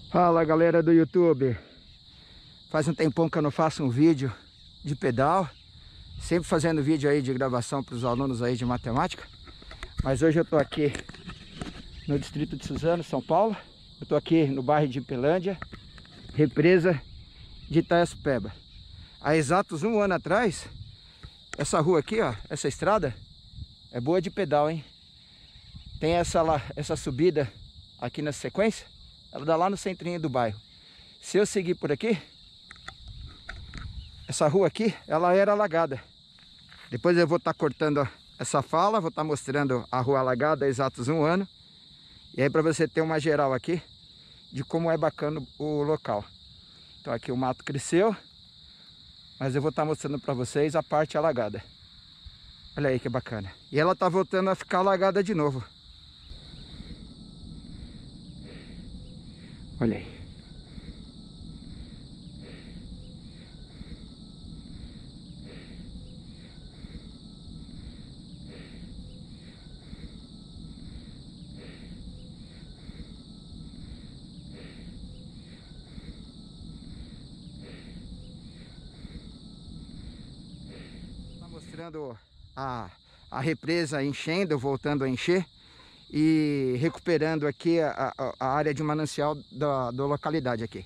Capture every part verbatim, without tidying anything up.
Fala galera do YouTube, faz um tempão que eu não faço um vídeo de pedal, sempre fazendo vídeo aí de gravação para os alunos aí de matemática, mas hoje eu tô aqui no distrito de Suzano, São Paulo. Eu tô aqui no bairro de Ipelândia, represa de Itaiaçupeba. Há exatos um ano atrás, essa rua aqui, ó, essa estrada é boa de pedal, hein? Tem essa, lá, essa subida aqui na sequência, ela dá lá no centrinho do bairro. Se eu seguir por aqui, essa rua aqui, ela era alagada. Depois eu vou estar tá cortando essa fala, vou estar tá mostrando a rua alagada há exatos um ano. E aí para você ter uma geral aqui de como é bacana o local. Então aqui o mato cresceu, mas eu vou estar tá mostrando para vocês a parte alagada. Olha aí que bacana. E ela tá voltando a ficar alagada de novo. Olha aí. Tá mostrando a, a represa enchendo, voltando a encher e recuperando aqui a, a, a área de manancial da, da localidade aqui.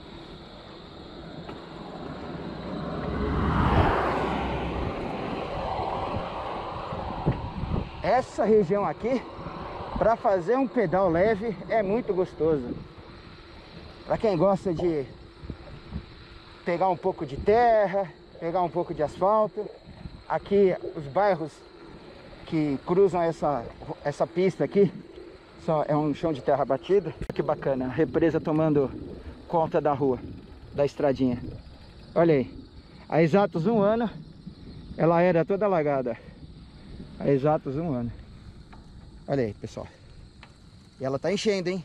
Essa região aqui, para fazer um pedal leve, é muito gostoso. Para quem gosta de pegar um pouco de terra, pegar um pouco de asfalto, aqui os bairros que cruzam essa, essa pista aqui, só é um chão de terra batida. Que bacana, a represa tomando conta da rua, da estradinha. Olha aí, há exatos um ano, ela era toda alagada. Há exatos um ano. Olha aí, pessoal. E ela tá enchendo, hein?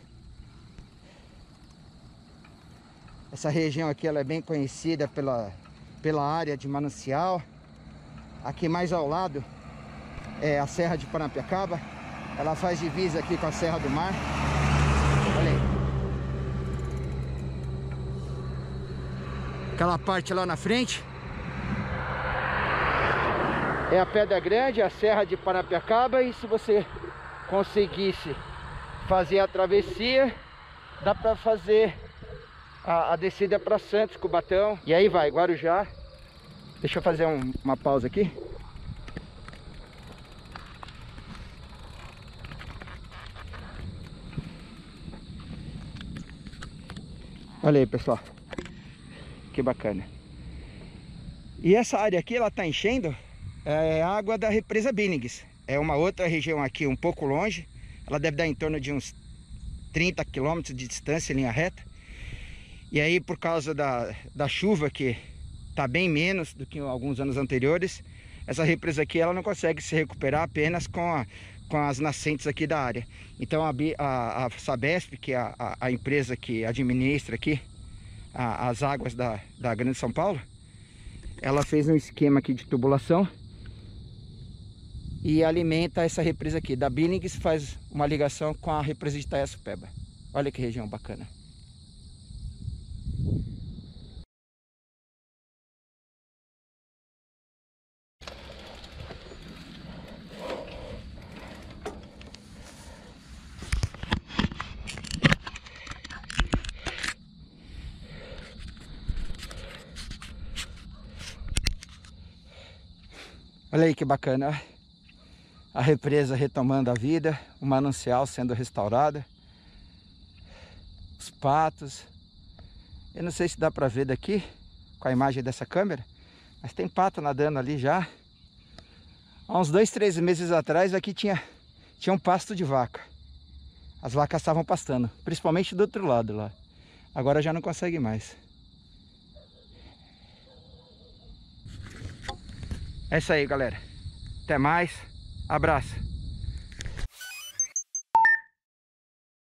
Essa região aqui, ela é bem conhecida pela, pela área de manancial. Aqui mais ao lado é a Serra de Paranapiacaba. Ela faz divisa aqui com a Serra do Mar. Olha aí. Aquela parte lá na frente é a Pedra Grande, a Serra de Paranapiacaba. E se você conseguisse fazer a travessia, dá para fazer a, a descida para Santos, Cubatão. E aí vai, Guarujá. Deixa eu fazer um, uma pausa aqui. Olha aí, pessoal, que bacana. E essa área aqui, ela tá enchendo, é água da represa Billings. É uma outra região aqui um pouco longe. Ela deve dar em torno de uns trinta quilômetros de distância em linha reta. E aí, por causa da, da chuva, que tá bem menos do que alguns anos anteriores, essa represa aqui, ela não consegue se recuperar apenas com a com as nascentes aqui da área. Então a, a, a Sabesp, que é a, a empresa que administra aqui a, as águas da, da Grande São Paulo, ela fez um esquema aqui de tubulação e alimenta essa represa aqui da Billings, faz uma ligação com a represa de Itaiaçupeba. Olha que região bacana. Olha aí que bacana, a represa retomando a vida, o manancial sendo restaurado, os patos. Eu não sei se dá para ver daqui com a imagem dessa câmera, mas tem pato nadando ali já. Há uns dois, três meses atrás aqui tinha, tinha um pasto de vaca. As vacas estavam pastando, principalmente do outro lado lá. Agora já não consegue mais. É isso aí, galera. Até mais. Abraço.